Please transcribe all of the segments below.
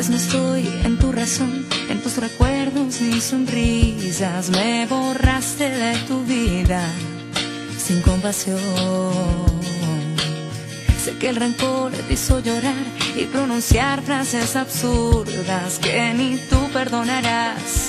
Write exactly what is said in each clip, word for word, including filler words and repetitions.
vez no estoy en tu razón, en tus recuerdos ni sonrisas. Me borraste de tu vida sin compasión. Sé que el rencor te hizo llorar y pronunciar frases absurdas que ni tú perdonarás.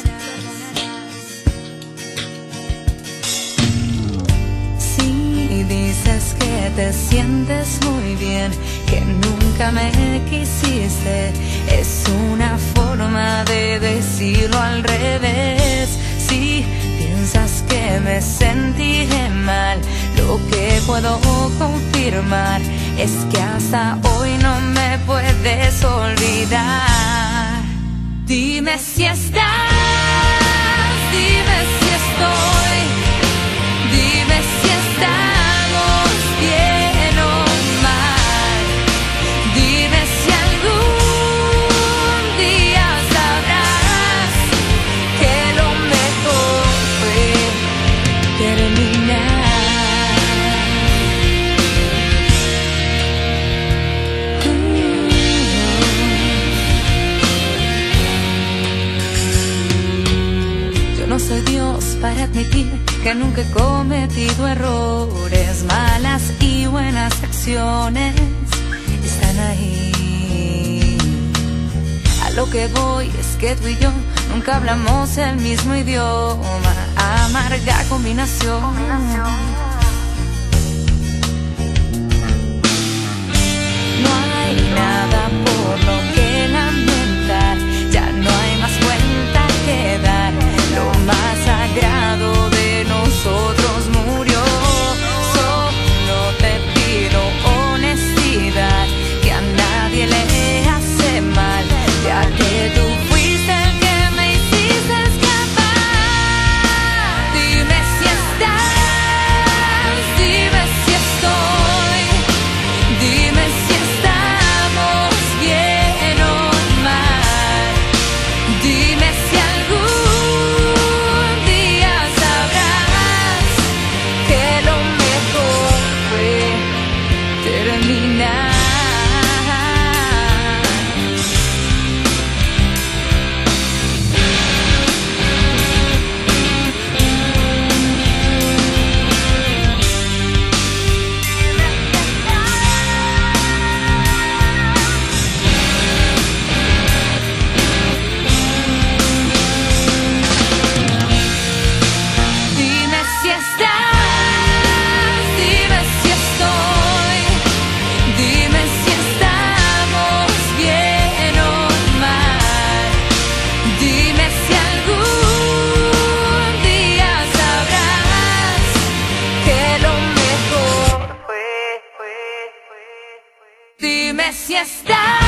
Sí, dices que te sientes muy bien, que nunca me quisiste. Es una forma de decirlo al revés. Si piensas que me sentiré mal, lo que puedo confirmar es que hasta hoy no me puedes olvidar. Dime si estás, dime si estoy, dime si estamos bien o mal. Dime si algún día sabrás que lo mejor fue terminar. No soy Dios para admitir que nunca he cometido errores. Malas y buenas acciones están ahí. A lo que voy es que tú y yo nunca hablamos el mismo idioma. Amarga combinación. No hay nada por lo que lamentar. Ya no hay más cuenta que dar. Lo más sagrado de nosotros murió. Solo te pido honestidad, que a nadie le hace mal, ya que tú fuiste el que me hiciste escapar. Dime si estás, dime si estoy, dime si estamos bien o mal. Dime si algún Dime si estás.